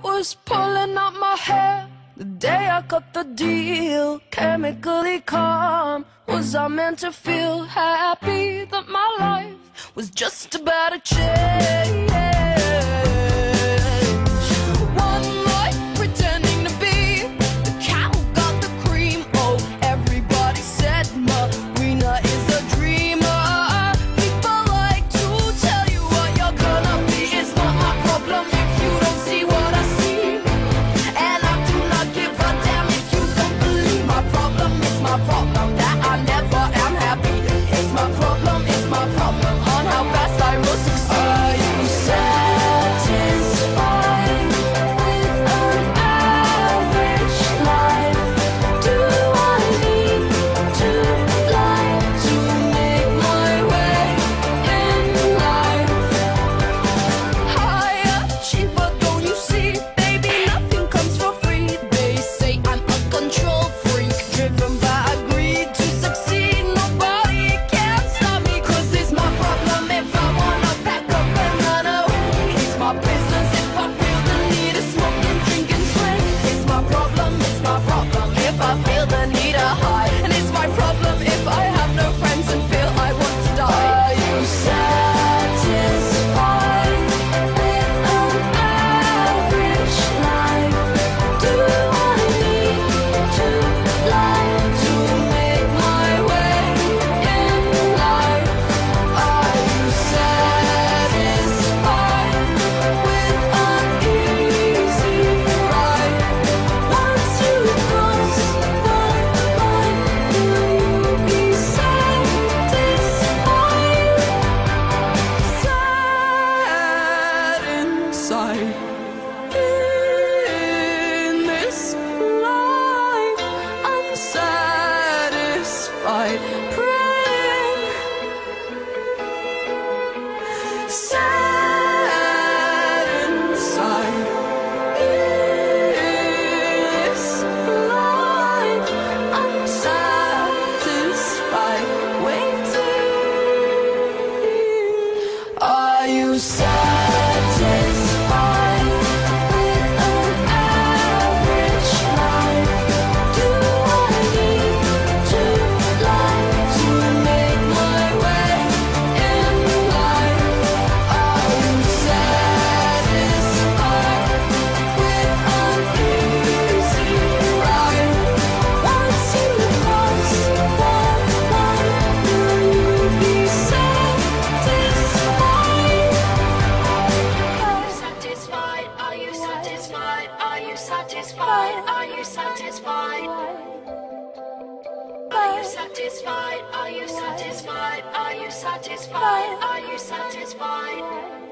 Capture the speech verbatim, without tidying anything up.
was pulling out my hair the day I cut the deal. Chemically calm, was I meant to feel happy that my life was just about to change? One life pretending to be the cow who got the cream. Oh, everybody said Marina is a dreamer. People like to tell you what you're gonna be. It's not my problem if you don't see what I see, and I do not give a damn if you don't believe. My problem is my problem that I never am happy. It's my problem, it's my problem on how fast I will succeed. Are you satisfied with an average life? Do I need to lie to make my way in life? High achiever, don't you see? Baby, nothing comes for free. They say I'm a control freak, driven by greed to succeed. Nobody can stop me, cause it's my problem if I wanna pack up and run away. It's my business if I feel the need to smoke and drink and sway. It's my problem, it's my problem if I feel the need to hide. And it's my problem if I have no friends and feel I want to die. Are you satisfied with an average life? Do I need to lie to make my way in life? Are you satisfied with an easy ride? Once you cross the line, will you be satisfied? Sad inside in this life, unsatisfied, praying. Sad inside this life, unsatisfied, waiting. Are you satisfied with an average life? Do I need to lie to make my way in life? Are you satisfied with an easy ride? Once you cross the line, will you be satisfied? Are you satisfied? Are you satisfied? Are you satisfied? Are you satisfied? Are you satisfied? Are you satisfied? Are you satisfied? Are you satisfied?